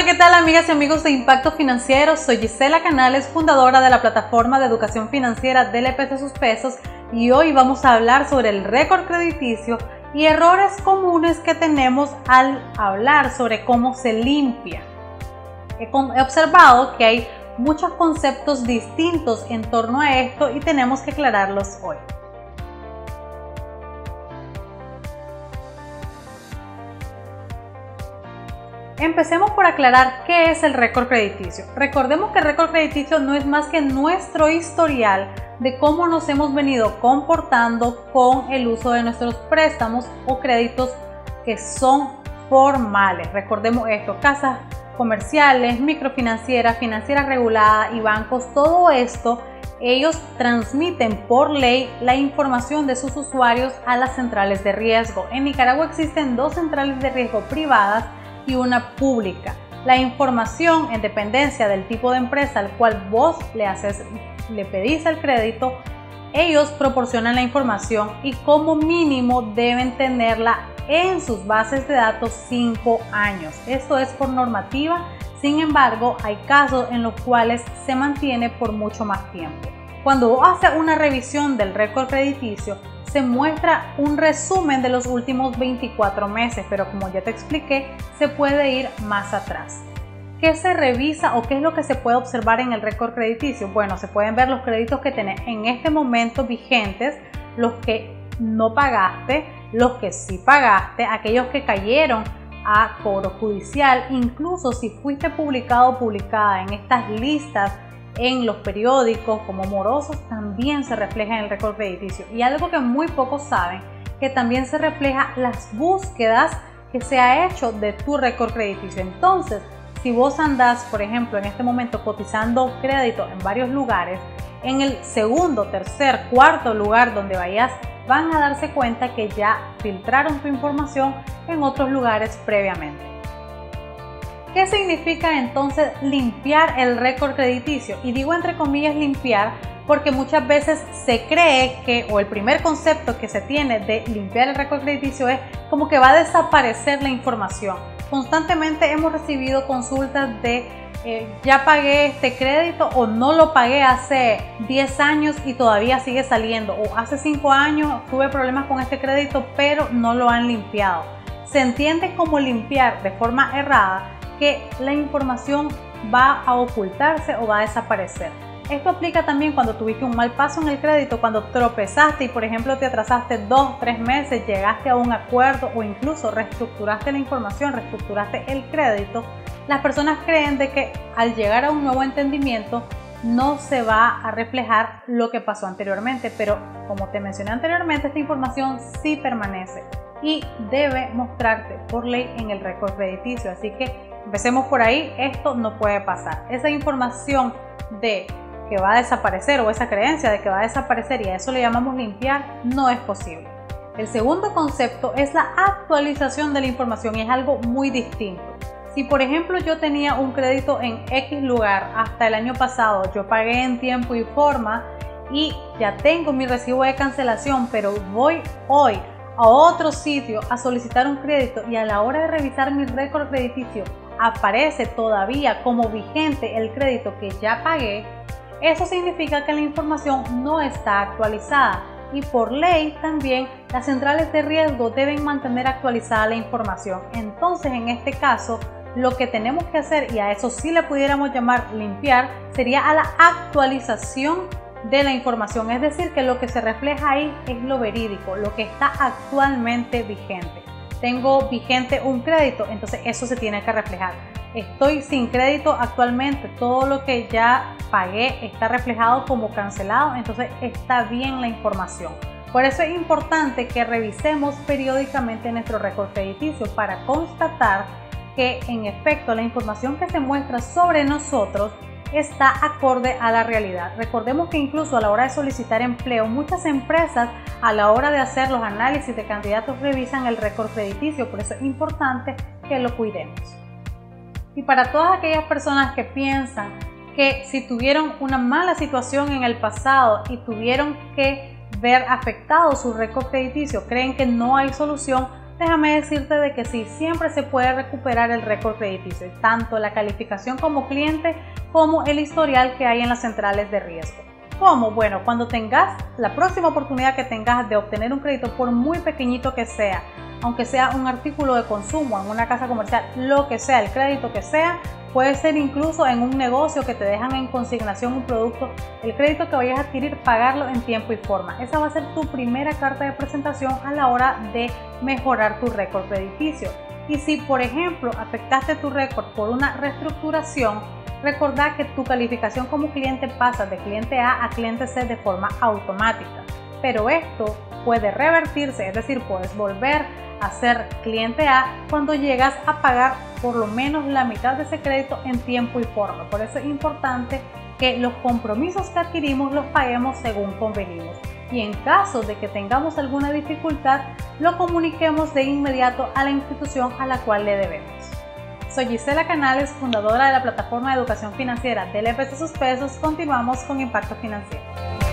¿qué tal amigas y amigos de Impacto Financiero? Soy Gisela Canales, fundadora de la plataforma de educación financiera Dele Peso a sus pesos, y hoy vamos a hablar sobre el récord crediticio y errores comunes que tenemos al hablar sobre cómo se limpia. He observado que hay muchos conceptos distintos en torno a esto y tenemos que aclararlos hoy. Empecemos por aclarar qué es el récord crediticio. Recordemos que el récord crediticio no es más que nuestro historial de cómo nos hemos venido comportando con el uso de nuestros préstamos o créditos que son formales. Recordemos esto: casas comerciales, microfinancieras, financieras reguladas y bancos. Todo esto, ellos transmiten por ley la información de sus usuarios a las centrales de riesgo. En Nicaragua existen dos centrales de riesgo privadas y una pública. La información, en dependencia del tipo de empresa al cual vos le pedís el crédito, ellos proporcionan la información y como mínimo deben tenerla en sus bases de datos 5 años. Esto es por normativa. Sin embargo, hay casos en los cuales se mantiene por mucho más tiempo. Cuando vos haces una revisión del récord crediticio, se muestra un resumen de los últimos 24 meses, pero como ya te expliqué, se puede ir más atrás. ¿Qué se revisa o qué es lo que se puede observar en el récord crediticio? Bueno, se pueden ver los créditos que tenés en este momento vigentes, los que no pagaste, los que sí pagaste, aquellos que cayeron a cobro judicial, incluso si fuiste publicado o publicada en estas listas en los periódicos como morosos, también se refleja en el récord crediticio. Y algo que muy pocos saben, que también se refleja las búsquedas que se ha hecho de tu récord crediticio. Entonces, si vos andás, por ejemplo, en este momento cotizando crédito en varios lugares, en el segundo, tercer, cuarto lugar donde vayas, van a darse cuenta que ya filtraron tu información en otros lugares previamente. ¿Qué significa entonces limpiar el récord crediticio? Y digo entre comillas limpiar porque muchas veces se cree que, o el primer concepto que se tiene de limpiar el récord crediticio es como que va a desaparecer la información. Constantemente hemos recibido consultas de ya pagué este crédito o no lo pagué hace 10 años y todavía sigue saliendo, o hace 5 años tuve problemas con este crédito pero no lo han limpiado. Se entiende como limpiar de forma errada que la información va a ocultarse o va a desaparecer. Esto aplica también cuando tuviste un mal paso en el crédito, cuando tropezaste y por ejemplo te atrasaste 2 o 3 meses, llegaste a un acuerdo o incluso reestructuraste la información, reestructuraste el crédito. Las personas creen de que al llegar a un nuevo entendimiento no se va a reflejar lo que pasó anteriormente, pero como te mencioné anteriormente, esta información sí permanece y debe mostrarte por ley en el récord crediticio. Así que empecemos por ahí, esto no puede pasar. Esa información de que va a desaparecer o esa creencia de que va a desaparecer y a eso le llamamos limpiar, no es posible. El segundo concepto es la actualización de la información y es algo muy distinto. Si por ejemplo yo tenía un crédito en X lugar hasta el año pasado, yo pagué en tiempo y forma y ya tengo mi recibo de cancelación, pero voy hoy a otro sitio a solicitar un crédito y a la hora de revisar mi récord crediticio aparece todavía como vigente el crédito que ya pagué, eso significa que la información no está actualizada y por ley también las centrales de riesgo deben mantener actualizada la información. Entonces en este caso lo que tenemos que hacer, y a eso sí le pudiéramos llamar limpiar, sería a la actualización de la información, es decir, que lo que se refleja ahí es lo verídico, lo que está actualmente vigente. Tengo vigente un crédito, entonces eso se tiene que reflejar. Estoy sin crédito actualmente, todo lo que ya pagué está reflejado como cancelado, entonces está bien la información. Por eso es importante que revisemos periódicamente nuestro récord crediticio para constatar que en efecto la información que se muestra sobre nosotros está acorde a la realidad. Recordemos que incluso a la hora de solicitar empleo, muchas empresas a la hora de hacer los análisis de candidatos revisan el récord crediticio, por eso es importante que lo cuidemos. Y para todas aquellas personas que piensan que si tuvieron una mala situación en el pasado y tuvieron que ver afectado su récord crediticio, creen que no hay solución, déjame decirte de que sí, siempre se puede recuperar el récord crediticio, tanto la calificación como cliente como el historial que hay en las centrales de riesgo. ¿Cómo? Bueno, cuando tengas la próxima oportunidad que tengas de obtener un crédito, por muy pequeñito que sea, aunque sea un artículo de consumo en una casa comercial, lo que sea, el crédito que sea, puede ser incluso en un negocio que te dejan en consignación un producto, el crédito que vayas a adquirir, pagarlo en tiempo y forma. Esa va a ser tu primera carta de presentación a la hora de mejorar tu récord crediticio. Y si, por ejemplo, afectaste tu récord por una reestructuración, recordá que tu calificación como cliente pasa de cliente A a cliente C de forma automática, pero esto puede revertirse, es decir, puedes volver a ser cliente A cuando llegas a pagar por lo menos la mitad de ese crédito en tiempo y forma. Por eso es importante que los compromisos que adquirimos los paguemos según convenimos, y en caso de que tengamos alguna dificultad, lo comuniquemos de inmediato a la institución a la cual le debemos. Soy Gisela Canales, fundadora de la plataforma de educación financiera del EPS Sus Pesos. Continuamos con Impacto Financiero.